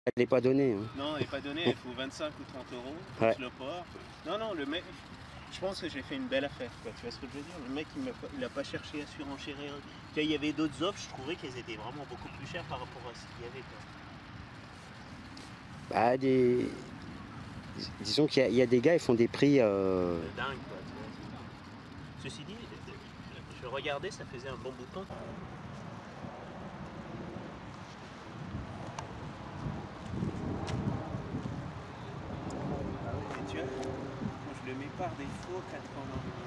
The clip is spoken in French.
Elle n'est pas donnée, hein. Non, elle n'est pas donnée, elle faut 25 ou 30 euros, Ouais. plus le port. Non, non, le mec, je pense que j'ai fait une belle affaire, quoi. Tu vois ce que je veux dire? Le mec, il a pas cherché à surenchérir. Tu vois, il y avait d'autres offres, je trouvais qu'elles étaient vraiment beaucoup plus chères par rapport à ce qu'il y avait, quoi. Bah, disons qu'il y a des gars, ils font des prix. De dingue, quoi. Tu vois. Ceci dit, je regardais, ça faisait un bon bout de temps. Et tu vois, quand je le mets par défaut, 80.